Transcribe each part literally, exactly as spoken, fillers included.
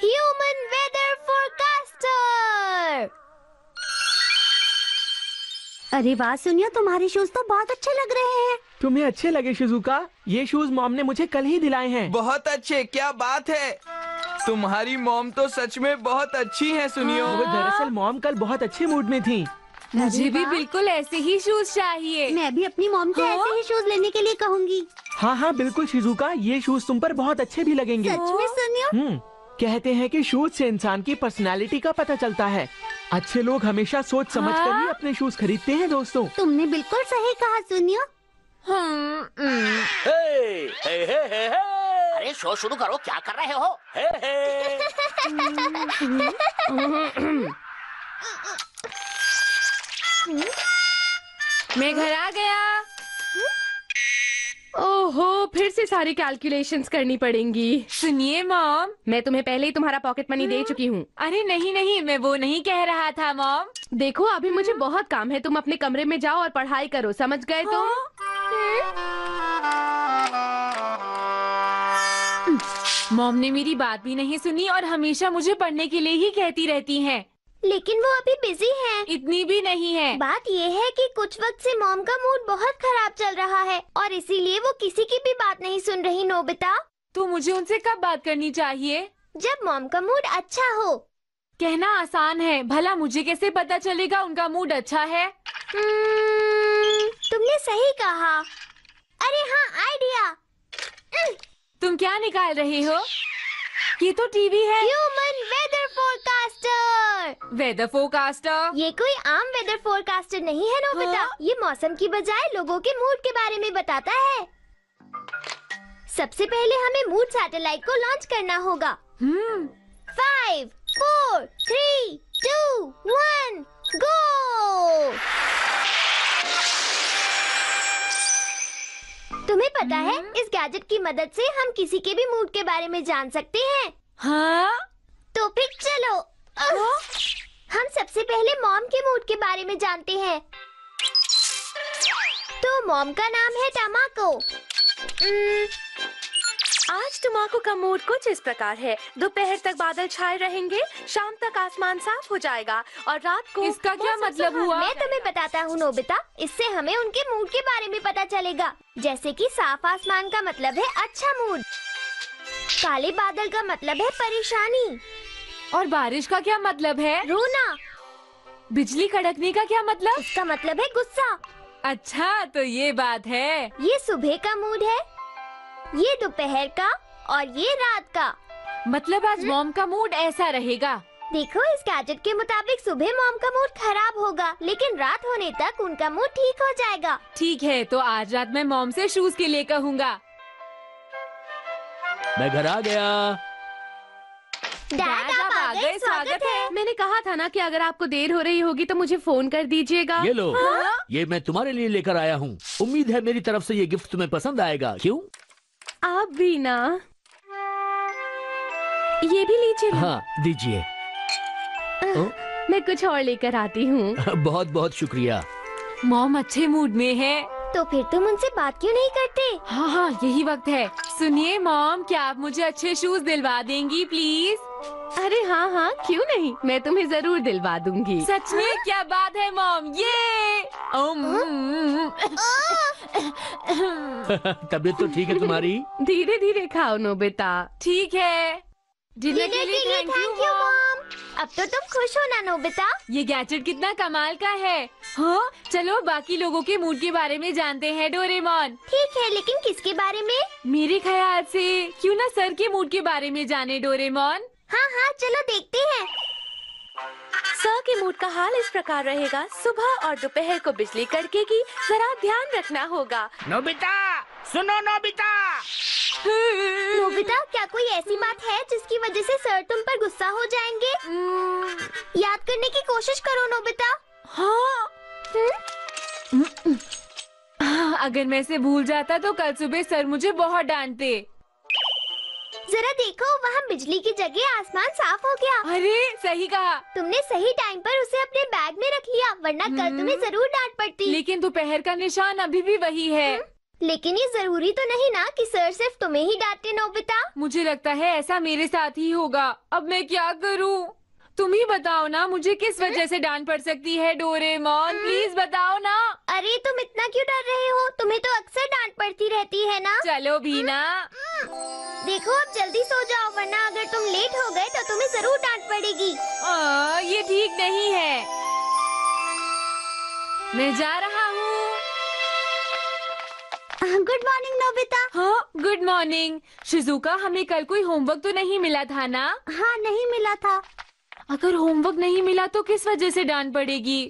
Human weather forecaster. अरे वाह सुनियो, तुम्हारे शूज तो बहुत अच्छे लग रहे हैं। तुम्हें अच्छे लगे शिजुका? ये शूज मॉम ने मुझे कल ही दिलाए हैं। बहुत अच्छे, क्या बात है। तुम्हारी मॉम तो सच में बहुत अच्छी है सुनियो। वो दरअसल मॉम कल बहुत अच्छे मूड में थी। मुझे भी बिल्कुल ऐसे ही शूज चाहिए। मैं भी अपनी मॉम से ऐसे ही शूज लेने के लिए कहूँगी। हाँ हाँ बिल्कुल शिजुका, ये शूज तुम पर बहुत अच्छे भी लगेंगे। सच में सुनियो? हम्म, कहते हैं कि शूज से इंसान की पर्सनालिटी का पता चलता है। अच्छे लोग हमेशा सोच समझ कर ही अपने शूज खरीदते हैं दोस्तों। तुमने बिल्कुल सही कहा सुनियो। हे, हे, हे, हे, हे। अरे शो शुरू करो, क्या कर रहे हो? हे, हे। मैं घर आ गया। ओहो, फिर से सारी कैलकुलेशंस करनी पड़ेंगी। सुनिए मॉम, मैं तुम्हें पहले ही तुम्हारा पॉकेट मनी दे चुकी हूँ। अरे नहीं नहीं, मैं वो नहीं कह रहा था मॉम। देखो अभी मुझे बहुत काम है, तुम अपने कमरे में जाओ और पढ़ाई करो, समझ गए तुम? मॉम ने मेरी बात भी नहीं सुनी और हमेशा मुझे पढ़ने के लिए ही कहती रहती हैं। लेकिन वो अभी बिजी हैं। इतनी भी नहीं है। बात ये है कि कुछ वक्त से मॉम का मूड बहुत खराब चल रहा है और इसीलिए वो किसी की भी बात नहीं सुन रही। नोबिता, तो मुझे उनसे कब बात करनी चाहिए? जब मॉम का मूड अच्छा हो। कहना आसान है, भला मुझे कैसे पता चलेगा उनका मूड अच्छा है? तुमने सही कहा। अरे हाँ, आइडिया। तुम क्या निकाल रहे हो? ये तो टीवी है। Human weather forecaster. Weather forecaster? ये कोई आम वेदर फोरकास्टर नहीं है नोबिता। हाँ? ये मौसम की बजाय लोगों के मूड के बारे में बताता है। सबसे पहले हमें मूड सैटेलाइट को लॉन्च करना होगा। हम्म। Five, four, three, two, one, go. तुम्हें पता है, इस गैजेट की मदद से हम किसी के भी मूड के बारे में जान सकते हैं। हाँ? तो फिर चलो हम सबसे पहले मॉम के मूड के बारे में जानते हैं। तो मॉम का नाम है टमाको। आज टमाको का मूड कुछ इस प्रकार है। दोपहर तक बादल छाए रहेंगे, शाम तक आसमान साफ हो जाएगा और रात को। इसका क्या मतलब हुआ? मैं तुम्हें बताता हूँ नोबिता, इससे हमें उनके मूड के बारे में पता चलेगा। जैसे कि साफ आसमान का मतलब है अच्छा मूड, काले बादल का मतलब है परेशानी, और बारिश का क्या मतलब है? रोना। बिजली कड़कने का क्या मतलब? इसका मतलब है गुस्सा। अच्छा, तो ये बात है। ये सुबह का मूड है, ये दोपहर का और ये रात का। मतलब आज मॉम का मूड ऐसा रहेगा। देखो, इस गैजेट के मुताबिक सुबह मॉम का मूड खराब होगा, लेकिन रात होने तक उनका मूड ठीक हो जाएगा। ठीक है, तो आज रात मैं मॉम से शूज के लिए कहूँगा। मैं घर आ गया। डैड, आप आ गए, स्वागत है। मैंने कहा था ना कि अगर आपको देर हो रही होगी तो मुझे फोन कर दीजिएगा। ये लो, हाँ? ये मैं तुम्हारे लिए लेकर आया हूँ। उम्मीद है मेरी तरफ से ये गिफ्ट तुम्हें पसंद आएगा। क्यों? आप भी ना। ये भी लीजिए ना। हाँ दीजिए। मैं कुछ और लेकर आती हूँ। बहुत बहुत शुक्रिया। मॉम अच्छे मूड में है। तो फिर तुम उनसे बात क्यों नहीं करते? हाँ हाँ, यही वक्त है। सुनिए मॉम, क्या आप मुझे अच्छे शूज दिलवा देंगी प्लीज? अरे हाँ हाँ, क्यों नहीं, मैं तुम्हें जरूर दिलवा दूंगी। सच में? क्या बात है मॉम, ये तबीयत तो ठीक है तुम्हारी? धीरे धीरे खाओ नोबिता। ठीक है। डिनर के लिए थैंक यू मॉम। अब तो तुम खुश हो ना नोबिता? ये गैजेट कितना कमाल का है। हाँ, चलो बाकी लोगों के मूड के बारे में जानते हैं डोरेमोन। ठीक है, लेकिन किसके बारे में? मेरे ख्याल से क्यों ना सर के मूड के बारे में जाने डोरेमोन। हाँ हाँ, चलो देखते हैं। सर के मूड का हाल इस प्रकार रहेगा। सुबह और दोपहर को बिजली कड़केगी, जरा ध्यान रखना होगा। नोबिता, सुनो नोबिता। नोबिता, क्या कोई ऐसी बात है जिसकी वजह से सर तुम पर गुस्सा हो जाएंगे? याद करने की कोशिश करो नोबिता। हाँ। अगर मैं इसे भूल जाता तो कल सुबह सर मुझे बहुत डांटते। जरा देखो, वहाँ बिजली की जगह आसमान साफ हो गया। अरे सही कहा। तुमने सही टाइम पर उसे अपने बैग में रख लिया, वरना कल तुम्हें जरूर डांट पड़ती। लेकिन दोपहर का निशान अभी भी वही है। लेकिन ये जरूरी तो नहीं ना कि सर सिर्फ तुम्हें ही डांटे नोबिता। मुझे लगता है ऐसा मेरे साथ ही होगा। अब मैं क्या करूं? तुम ही बताओ ना, मुझे किस वजह से डांट पड़ सकती है? डोरेमोन प्लीज बताओ ना। अरे तुम इतना क्यों डर रहे हो? तुम्हें तो अक्सर डांट पड़ती रहती है ना। चलो भी ना। देखो अब जल्दी सो जाओ, वरना अगर तुम लेट हो गए तो तुम्हें जरूर डांट पड़ेगी। आ, ये ठीक नहीं है। मैं जा रहा हूँ। Good morning Nobita. हाँ गुड मॉर्निंग। शिजुका, हमें कल कोई होमवर्क तो नहीं मिला था ना? हाँ नहीं मिला था। अगर होमवर्क नहीं मिला तो किस वजह से डांट पड़ेगी?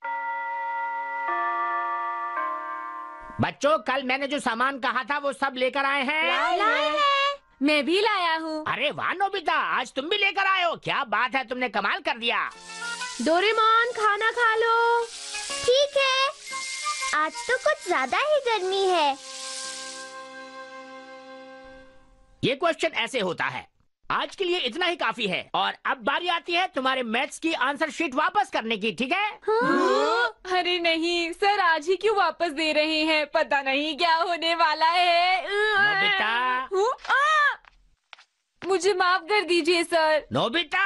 बच्चों, कल मैंने जो सामान कहा था वो सब लेकर आए हैं? लाए हैं। मैं भी लाया हूँ। अरे वाह नोबिता, आज तुम भी लेकर आए हो। क्या बात है, तुमने कमाल कर दिया। डोरेमोन खाना खा लो। ठीक है, आज तो कुछ ज्यादा ही गर्मी है। ये क्वेश्चन ऐसे होता है। आज के लिए इतना ही काफी है और अब बारी आती है तुम्हारे मैथ्स की आंसर शीट वापस करने की, ठीक है? हाँ। अरे नहीं सर, आज ही क्यों वापस दे रहे हैं? पता नहीं क्या होने वाला है। नोबिता। हूँ? आ! मुझे माफ कर दीजिए सर। नोबिता,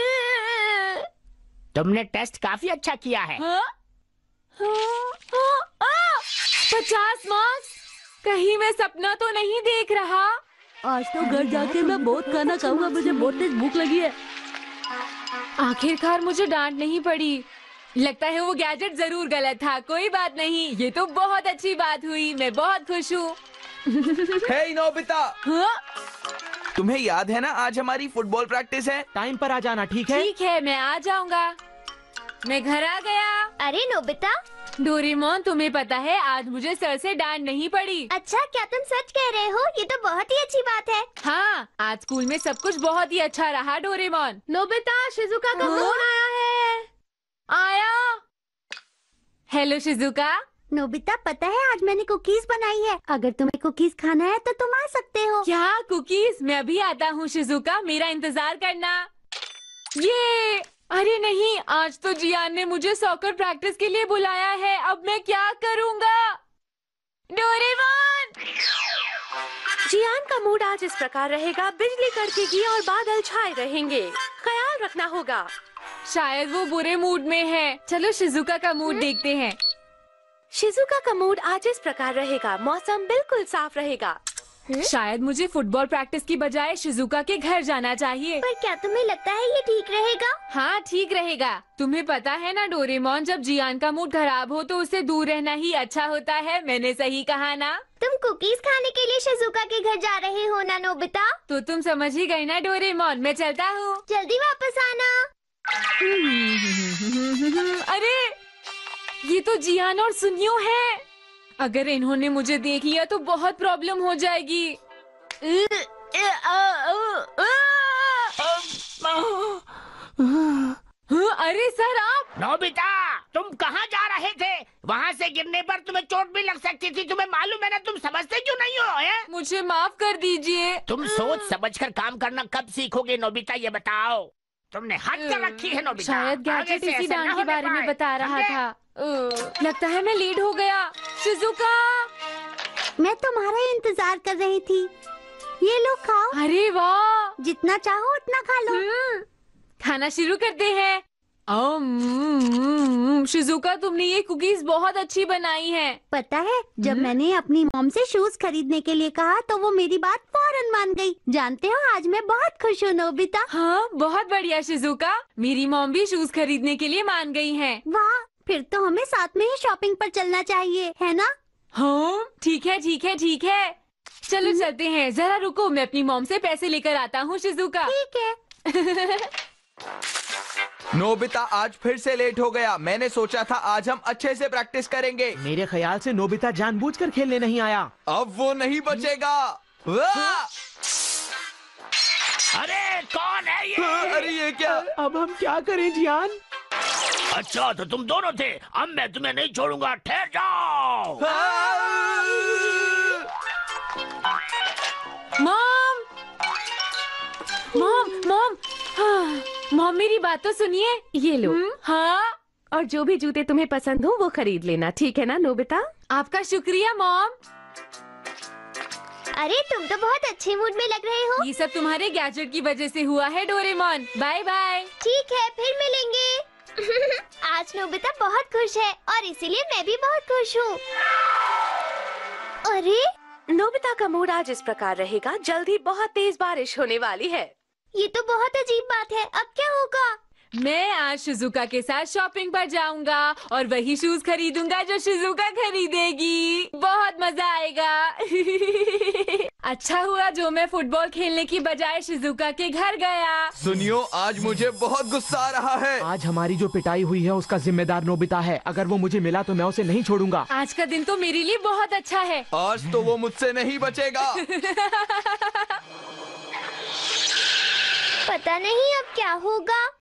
तुमने टेस्ट काफी अच्छा किया है। हाँ? हाँ, हाँ, आ! पचास मार्क्स? कहीं मैं सपना तो नहीं देख रहा? आज तो घर जाके मैं बहुत खाना खाऊंगा, मुझे बहुत तेज भूख लगी है। आखिरकार मुझे डांट नहीं पड़ी। लगता है वो गैजेट जरूर गलत था। कोई बात नहीं, ये तो बहुत अच्छी बात हुई। मैं बहुत खुश हूँ। हे नोबिता, हाँ? तुम्हें याद है ना आज हमारी फुटबॉल प्रैक्टिस है? टाइम पर आ जाना, ठीक है? ठीक है, मैं आ जाऊंगा। मैं घर आ गया। अरे नोबिता। डोरेमोन, तुम्हें पता है आज मुझे सर से डांट नहीं पड़ी। अच्छा, क्या तुम सच कह रहे हो? ये तो बहुत ही अच्छी बात है। हाँ, आज स्कूल में सब कुछ बहुत ही अच्छा रहा। डोरेमोन। नोबिता, शिजुका का हाँ? फोन आया है। आया। Hello Shizuka. नोबिता, पता है आज मैंने कुकीज बनाई है। अगर तुम्हें कुकीज खाना है तो तुम आ सकते हो। क्या कुकीज? मैं अभी आता हूँ शिजुका, मेरा इंतजार करना। ये अरे नहीं, आज तो जियान ने मुझे सॉकर प्रैक्टिस के लिए बुलाया है। अब मैं क्या करूँगा? डोरेमोन। जियान का मूड आज इस प्रकार रहेगा, बिजली कड़केगी और बादल छाए रहेंगे। ख्याल रखना होगा। शायद वो बुरे मूड में है। चलो शिजुका का मूड देखते हैं। शिजुका का मूड आज इस प्रकार रहेगा, मौसम बिल्कुल साफ रहेगा। शायद मुझे फुटबॉल प्रैक्टिस की बजाय शिजुका के घर जाना चाहिए। पर क्या तुम्हें लगता है ये ठीक रहेगा? हाँ ठीक रहेगा। तुम्हें पता है ना डोरेमोन, जब जियान का मूड खराब हो तो उससे दूर रहना ही अच्छा होता है। मैंने सही कहा ना? तुम कुकीज खाने के लिए शिजुका के घर जा रहे हो ना नोबिता? तो तुम समझ ही गई ना डोरेमोन। मैं चलता हूँ। जल्दी वापस आना। अरे ये तो जियान और सुनियो है। अगर इन्होंने मुझे देख लिया तो बहुत प्रॉब्लम हो जाएगी। अरे सर आप। नोबिता, तुम कहाँ जा रहे थे? वहाँ से गिरने पर तुम्हें चोट भी लग सकती थी। तुम्हें मालूम है ना, तुम समझते क्यों नहीं हो? है? मुझे माफ कर दीजिए। तुम सोच समझकर काम करना कब सीखोगे नोबिता, ये बताओ। तुमने हद कर रखी है नोबिता। शायद आगे गैजेट से इसी ऐसा डांट ना के होने बारे में पाए। बता रहा समझे? था। अ, लगता है मैं लीड हो गया। शिजुका। मैं तुम्हारा इंतजार कर रही थी। ये लो खाओ। अरे वाह। जितना चाहो उतना खा लो। हम्म, खाना शुरू करते हैं। अम्म, शिजुका, तुमने ये कुकीज बहुत अच्छी बनाई हैं। पता है, जब मैंने अपनी मॉम से शूज खरीदने के लिए कहा तो वो मेरी बात फौरन मान गई। जानते हो, आज मैं बहुत खुश हूँ नोबिता। हाँ बहुत बढ़िया शिजुका, मेरी मॉम भी शूज खरीदने के लिए मान गई हैं। वाह, फिर तो हमें साथ में ही शॉपिंग पर चलना चाहिए, है ना? हाँ ठीक है ठीक है ठीक है, चलो चलते हैं। जरा रुको, मैं अपनी मॉम से पैसे लेकर आता हूँ शिजुका। ठीक है। नोबिता आज फिर से लेट हो गया। मैंने सोचा था आज हम अच्छे से प्रैक्टिस करेंगे। मेरे ख्याल से नोबिता जानबूझकर खेलने नहीं आया। अब वो नहीं बचेगा। वाह! अरे कौन है ये? अरे ये क्या? अब हम क्या करें जियान? अच्छा तो तुम दोनों थे। अब मैं तुम्हें नहीं छोड़ूंगा। ठहर जाओ। मॉम मॉम मॉम हाँ, मॉम मेरी बात तो सुनिए। ये लो। हम्म, हाँ और जो भी जूते तुम्हें पसंद हो वो खरीद लेना, ठीक है ना नोबिता? आपका शुक्रिया मॉम। अरे तुम तो बहुत अच्छे मूड में लग रहे हो। ये सब तुम्हारे गैजेट की वजह से हुआ है डोरेमोन। Bye bye. ठीक है, फिर मिलेंगे। आज नोबिता बहुत खुश है और इसीलिए मैं भी बहुत खुश हूँ। अरे नोबिता का मूड आज इस प्रकार रहेगा, जल्दी बहुत तेज बारिश होने वाली है। ये तो बहुत अजीब बात है। अब क्या होगा? मैं आज शिजुका के साथ शॉपिंग पर जाऊंगा और वही शूज खरीदूंगा जो शिजुका खरीदेगी। बहुत मजा आएगा। अच्छा हुआ जो मैं फुटबॉल खेलने की बजाय शिजुका के घर गया। सुनियो, आज मुझे बहुत गुस्सा आ रहा है। आज हमारी जो पिटाई हुई है उसका जिम्मेदार नोबिता है। अगर वो मुझे मिला तो मैं उसे नहीं छोड़ूंगा। आज का दिन तो मेरे लिए बहुत अच्छा है। आज तो वो मुझसे नहीं बचेगा। पता नहीं अब क्या होगा।